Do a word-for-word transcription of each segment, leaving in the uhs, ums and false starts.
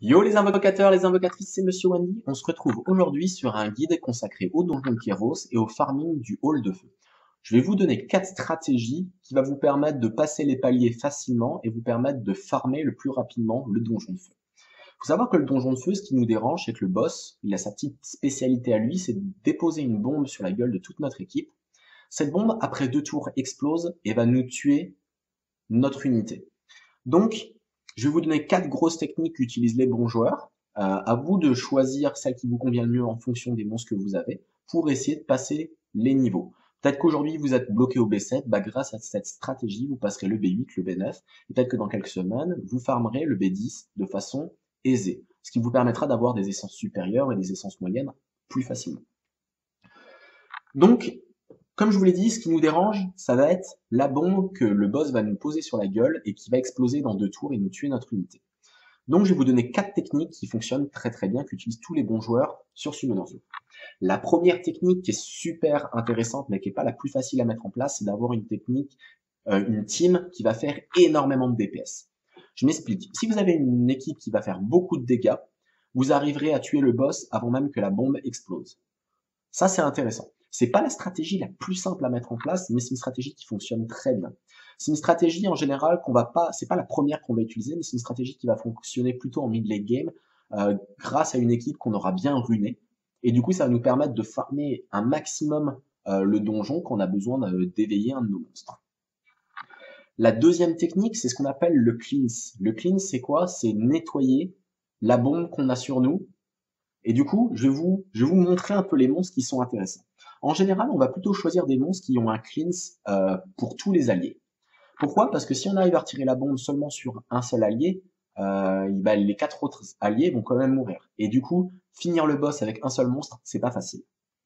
Yo les invocateurs, les invocatrices, c'est Monsieur Wendy. On se retrouve aujourd'hui sur un guide consacré au donjon de Kairos et au farming du hall de feu. Je vais vous donner quatre stratégies qui vont vous permettre de passer les paliers facilement et vous permettre de farmer le plus rapidement le donjon de feu. Faut savoir que le donjon de feu, ce qui nous dérange, c'est que le boss, il a sa petite spécialité à lui, c'est de déposer une bombe sur la gueule de toute notre équipe. Cette bombe, après deux tours, explose et va nous tuer notre unité. Donc, je vais vous donner quatre grosses techniques qu'utilisent les bons joueurs. Euh, à vous de choisir celle qui vous convient le mieux en fonction des monstres que vous avez pour essayer de passer les niveaux. Peut-être qu'aujourd'hui vous êtes bloqué au B sept, bah grâce à cette stratégie vous passerez le B huit, le B neuf, et peut-être que dans quelques semaines vous farmerez le B dix de façon aisée, ce qui vous permettra d'avoir des essences supérieures et des essences moyennes plus facilement. Donc, comme je vous l'ai dit, ce qui nous dérange, ça va être la bombe que le boss va nous poser sur la gueule et qui va exploser dans deux tours et nous tuer notre unité. Donc je vais vous donner quatre techniques qui fonctionnent très très bien, qu'utilisent tous les bons joueurs sur Summoner's Law. La première technique qui est super intéressante mais qui n'est pas la plus facile à mettre en place, c'est d'avoir une technique, euh, une team qui va faire énormément de D P S. Je m'explique. Si vous avez une équipe qui va faire beaucoup de dégâts, vous arriverez à tuer le boss avant même que la bombe explose. Ça c'est intéressant. C'est pas la stratégie la plus simple à mettre en place, mais c'est une stratégie qui fonctionne très bien. C'est une stratégie en général qu'on va pas, c'est pas la première qu'on va utiliser, mais c'est une stratégie qui va fonctionner plutôt en mid-late game, euh, grâce à une équipe qu'on aura bien runée. Et du coup, ça va nous permettre de farmer un maximum euh, le donjon quand on a besoin d'éveiller un de nos monstres. La deuxième technique, c'est ce qu'on appelle le cleanse. Le cleanse, c'est quoi? C'est nettoyer la bombe qu'on a sur nous. Et du coup, je vais vous, je vais vous montrer un peu les monstres qui sont intéressants. En général, on va plutôt choisir des monstres qui ont un cleanse euh, pour tous les alliés. Pourquoi? Parce que si on arrive à retirer la bombe seulement sur un seul allié, euh, bah, les quatre autres alliés vont quand même mourir. Et du coup, finir le boss avec un seul monstre, c'est pas facile.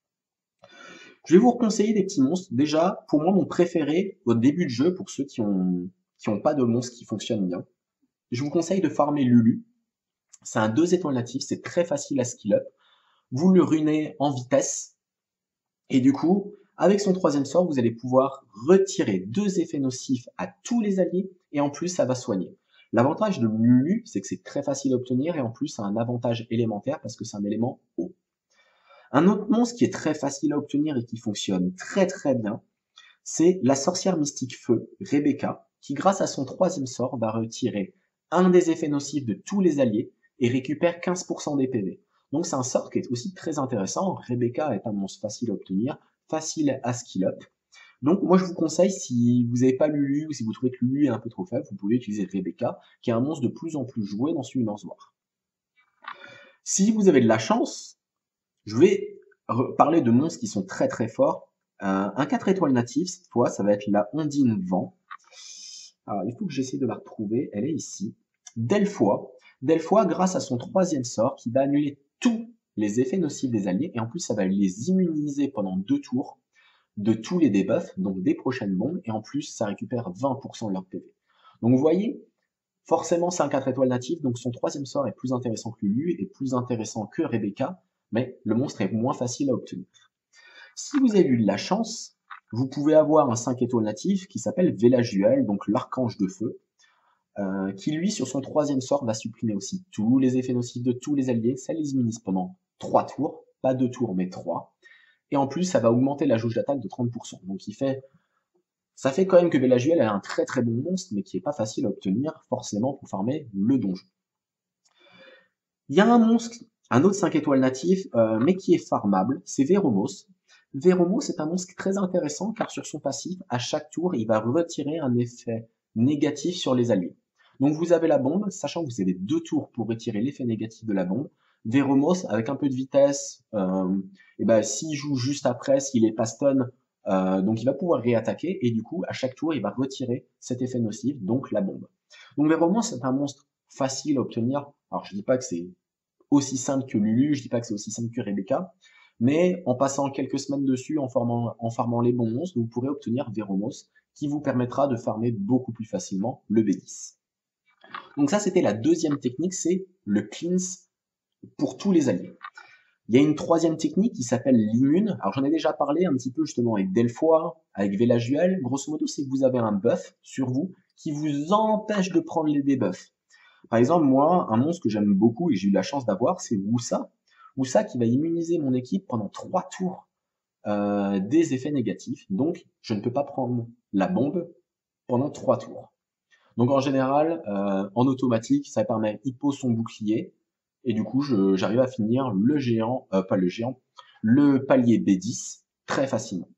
Je vais vous conseiller des petits monstres. Déjà, pour moi, mon préféré au début de jeu, pour ceux qui ont, qui ont pas de monstres qui fonctionnent bien, je vous conseille de farmer Lulu. C'est un deux étoiles natif, c'est très facile à skill up. Vous le runez en vitesse. Et du coup, avec son troisième sort, vous allez pouvoir retirer deux effets nocifs à tous les alliés, et en plus, ça va soigner. L'avantage de Lulu, c'est que c'est très facile à obtenir, et en plus, ça a un avantage élémentaire, parce que c'est un élément eau. Un autre monstre qui est très facile à obtenir et qui fonctionne très très bien, c'est la sorcière mystique feu, Rebecca, qui grâce à son troisième sort, va retirer un des effets nocifs de tous les alliés, et récupère quinze pour cent des P V. Donc c'est un sort qui est aussi très intéressant. Rebecca est un monstre facile à obtenir, facile à skill up. Donc moi je vous conseille, si vous n'avez pas Lulu ou si vous trouvez que Lulu est un peu trop faible, vous pouvez utiliser Rebecca, qui est un monstre de plus en plus joué dans Summoner's War. Si vous avez de la chance, je vais parler de monstres qui sont très très forts. Euh, un quatre étoiles natif, cette fois, ça va être la Ondine Vent. Alors il faut que j'essaie de la retrouver, elle est ici. Delphoi. Delphoi, grâce à son troisième sort, qui va annuler tous les effets nocifs des alliés, et en plus ça va les immuniser pendant deux tours de tous les debuffs, donc des prochaines bombes, et en plus ça récupère vingt pour cent de leur P V. Donc vous voyez, forcément c'est un quatre étoiles natif, donc son troisième sort est plus intéressant que Lulu, et plus intéressant que Rebecca, mais le monstre est moins facile à obtenir. Si vous avez eu de la chance, vous pouvez avoir un cinq étoiles natif qui s'appelle Velajuel, donc l'archange de feu, Euh, qui lui, sur son troisième sort, va supprimer aussi tous les effets nocifs de tous les alliés. Ça les immunise pendant trois tours, pas deux tours, mais trois. Et en plus, ça va augmenter la jauge d'attaque de trente pour cent. Donc il fait, ça fait quand même que Belajuel est un très très bon monstre, mais qui est pas facile à obtenir forcément pour farmer le donjon. Il y a un monstre, un autre cinq étoiles natif, euh, mais qui est farmable, c'est Veromos. Veromos est un monstre très intéressant car sur son passif, à chaque tour, il va retirer un effet négatif sur les alliés. Donc vous avez la bombe, sachant que vous avez deux tours pour retirer l'effet négatif de la bombe. Veromos, avec un peu de vitesse, euh, et ben s'il joue juste après, s'il est pas stun, euh, donc il va pouvoir réattaquer, et du coup, à chaque tour, il va retirer cet effet nocif, donc la bombe. Donc Veromos, c'est un monstre facile à obtenir. Alors je dis pas que c'est aussi simple que Lulu, je dis pas que c'est aussi simple que Rebecca, mais en passant quelques semaines dessus, en, formant, en farmant les bons monstres, vous pourrez obtenir Veromos, qui vous permettra de farmer beaucoup plus facilement le B dix. Donc ça, c'était la deuxième technique, c'est le cleanse pour tous les alliés. Il y a une troisième technique qui s'appelle l'immune. Alors j'en ai déjà parlé un petit peu justement avec Delphoi, avec Velajuel. Grosso modo, c'est que vous avez un buff sur vous qui vous empêche de prendre les debuffs. Par exemple, moi, un monstre que j'aime beaucoup et que j'ai eu la chance d'avoir, c'est Wusa. Wusa qui va immuniser mon équipe pendant trois tours euh, des effets négatifs. Donc, je ne peux pas prendre la bombe pendant trois tours. Donc, en général, euh, en automatique, ça permet, il pose son bouclier, et du coup, je- j'arrive à finir le géant, euh, pas le géant, le palier B dix très facilement.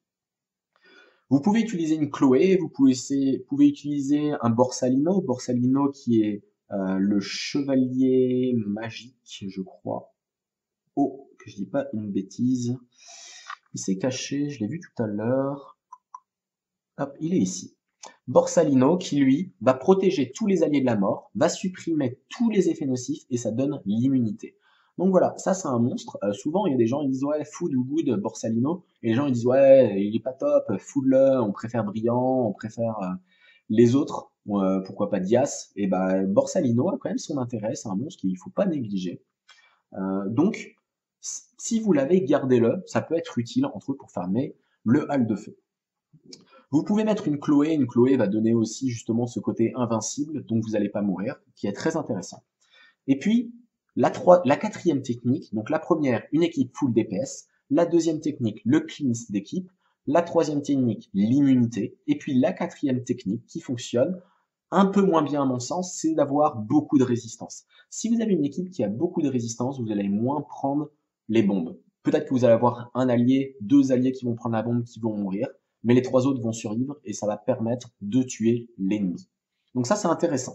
Vous pouvez utiliser une Chloé, vous pouvez, essayer- pouvez utiliser un Borsalino, Borsalino qui est euh, le chevalier magique, je crois. Oh, que je dis pas une bêtise. Il s'est caché, je l'ai vu tout à l'heure. Hop, il est ici. Borsalino qui, lui, va protéger tous les alliés de la mort, va supprimer tous les effets nocifs et ça donne l'immunité. Donc voilà, ça c'est un monstre. Euh, souvent, il y a des gens qui disent ouais, food ou good Borsalino, et les gens ils disent ouais, il est pas top, food-le, on préfère Brillant, on préfère euh, les autres, euh, pourquoi pas Dias. Et ben Borsalino a quand même son intérêt, c'est un monstre qu'il faut pas négliger. Euh, donc, si vous l'avez, gardez-le, ça peut être utile entre autres pour farmer le hall de feu. Vous pouvez mettre une Chloé, une Chloé va donner aussi justement ce côté invincible, donc vous n'allez pas mourir, qui est très intéressant. Et puis, la, trois, la quatrième technique, donc la première, une équipe full D P S, la deuxième technique, le cleanse d'équipe, la troisième technique, l'immunité, et puis la quatrième technique qui fonctionne un peu moins bien à mon sens, c'est d'avoir beaucoup de résistance. Si vous avez une équipe qui a beaucoup de résistance, vous allez moins prendre les bombes. Peut-être que vous allez avoir un allié, deux alliés qui vont prendre la bombe, qui vont mourir, mais les trois autres vont survivre et ça va permettre de tuer l'ennemi. Donc ça, c'est intéressant.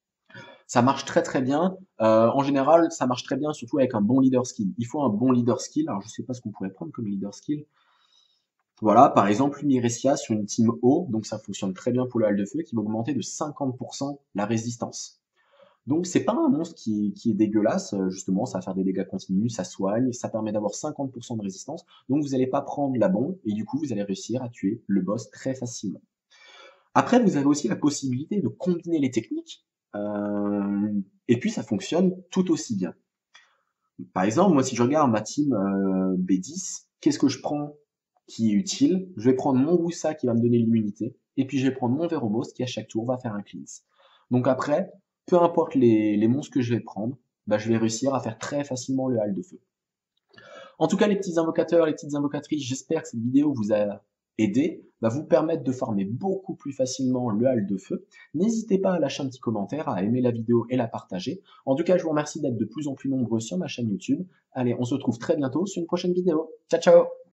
Ça marche très très bien. Euh, en général, ça marche très bien, surtout avec un bon leader skill. Il faut un bon leader skill. Alors, je sais pas ce qu'on pourrait prendre comme leader skill. Voilà, par exemple, Lumirecia sur une team haut, donc ça fonctionne très bien pour le hall de feu, qui va augmenter de cinquante pour cent la résistance. Donc c'est pas un monstre qui, qui est dégueulasse, euh, justement, ça va faire des dégâts continus, ça soigne, ça permet d'avoir cinquante pour cent de résistance, donc vous n'allez pas prendre la bombe, et du coup vous allez réussir à tuer le boss très facilement. Après, vous avez aussi la possibilité de combiner les techniques, euh, et puis ça fonctionne tout aussi bien. Par exemple, moi si je regarde ma team euh, B dix, qu'est-ce que je prends qui est utile? Je vais prendre mon Wusa qui va me donner l'immunité, et puis je vais prendre mon Veromos qui à chaque tour va faire un cleanse. Donc après, peu importe les, les monstres que je vais prendre, bah, je vais réussir à faire très facilement le hall de feu. En tout cas, les petits invocateurs, les petites invocatrices, j'espère que cette vidéo vous a aidé, va vous permettre de farmer beaucoup plus facilement le hall de feu. N'hésitez pas à lâcher un petit commentaire, à aimer la vidéo et la partager. En tout cas, je vous remercie d'être de plus en plus nombreux sur ma chaîne YouTube. Allez, on se retrouve très bientôt sur une prochaine vidéo. Ciao, ciao!